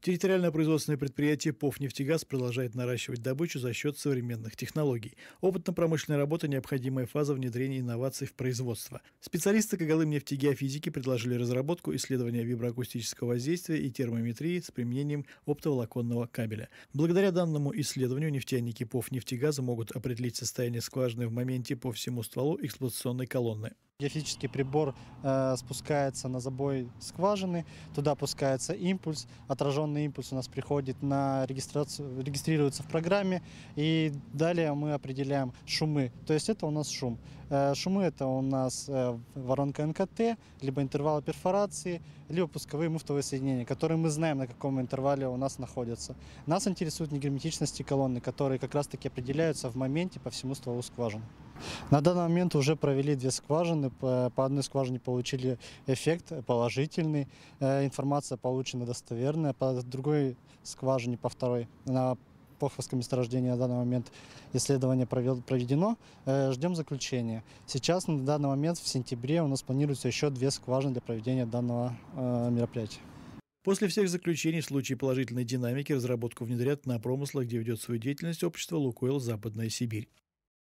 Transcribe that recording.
Территориальное производственное предприятие «Повнефтегаз» продолжает наращивать добычу за счет современных технологий. Опытно-промышленная работа – необходимая фаза внедрения инноваций в производство. Специалисты Когалымнефтегеофизики предложили разработку исследования виброакустического воздействия и термометрии с применением оптоволоконного кабеля. Благодаря данному исследованию нефтяники «Повнефтегаза» могут определить состояние скважины в моменте по всему стволу эксплуатационной колонны. Геофизический прибор спускается на забой скважины, туда пускается импульс, отраженный импульс у нас приходит на регистрацию, регистрируется в программе, и далее мы определяем шумы, то есть это у нас шум. Шумы это у нас воронка НКТ, либо интервалы перфорации, либо пусковые муфтовые соединения, которые мы знаем, на каком интервале у нас находятся. Нас интересует негерметичность колонны, которые как раз таки определяются в моменте по всему стволу скважин. На данный момент уже провели 2 скважины, по одной скважине получили эффект положительный, информация получена достоверная, по другой скважине, по второй, на Поховском месторождении на данный момент исследование проведено, ждем заключения. Сейчас на данный момент в сентябре у нас планируется еще 2 скважины для проведения данного мероприятия. После всех заключений в случае положительной динамики разработку внедрят на промыслах, где ведет свою деятельность общество «Лукойл Западная Сибирь».